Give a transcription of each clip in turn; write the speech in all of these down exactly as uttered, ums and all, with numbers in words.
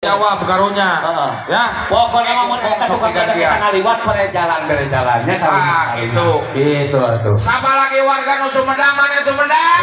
jawab karunya uh, ya pokoknya mau kita tukang kita ngaliwat pada jalan dari jalannya kali ah, gitu gitu tuh siapa lagi warga nu Sumedang mana Sumedang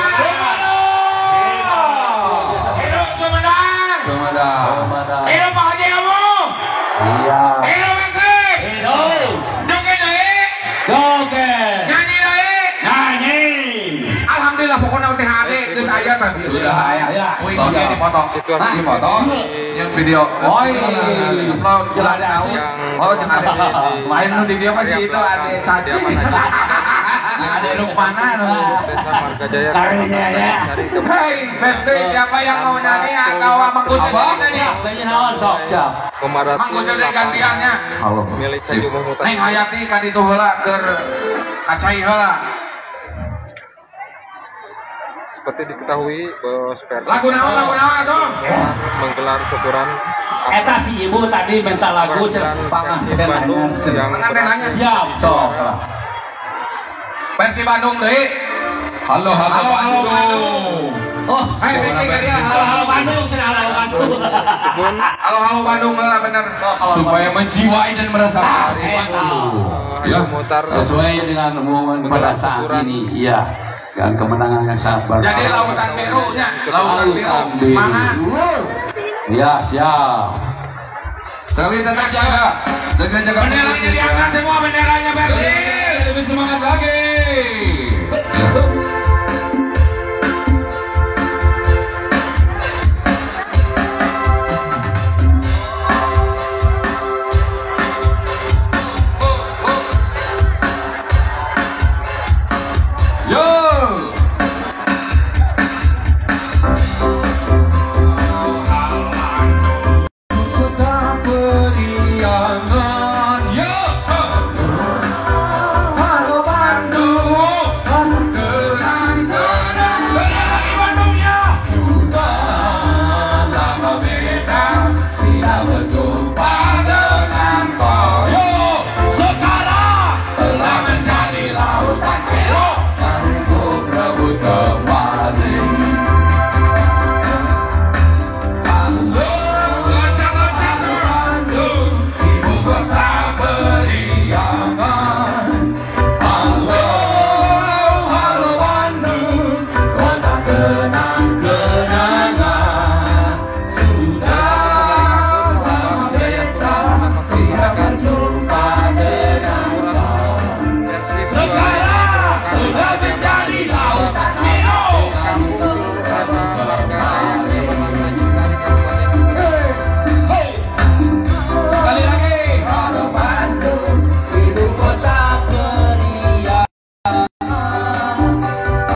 hidup Sumedang Sumedang hidup Pak Haji kamu iya hidup Asik hidup joget deh joget nyanyi deh nyanyi alhamdulillah pokoknya teh ade geus aya tadi sudah aya wih dia dipotong itu dipotong yang video oh iya upload jelas tahu oh jangan ada main nu di dia masih itu ada caci ada Rukmana Desa Margajaya karunya ya hei Besti siapa yang mau nyanyi atau Mangkus nyanyi nyanyi naon sok siap Pemarat Mangkus dari gantiannya milik Tanjung Muhtar. Neng Hayati kan itu heula keur kacai heula Seperti diketahui Bos Persib lagu naon lagu naon atuh menggelar syukuran eta si ibu tadi minta lagu Persib Bandung yang pengantenanya siap sok Persib Bandung deui halo halo Bandung oh hai Besti ka dia halo halo Bandung cenah halo Bandung halo halo Bandung heula bener supaya menjiwai dan merasakan ya Muhtar sesuai dengan momen pada saat ini iya dan kemenangan yang sangat berharga jadi lautan biru nya lautan biru semangat ya siap sekali tetap jaga jaga jaga benderanya diangkat semua benderanya Persib lebih semangat lagi Tidak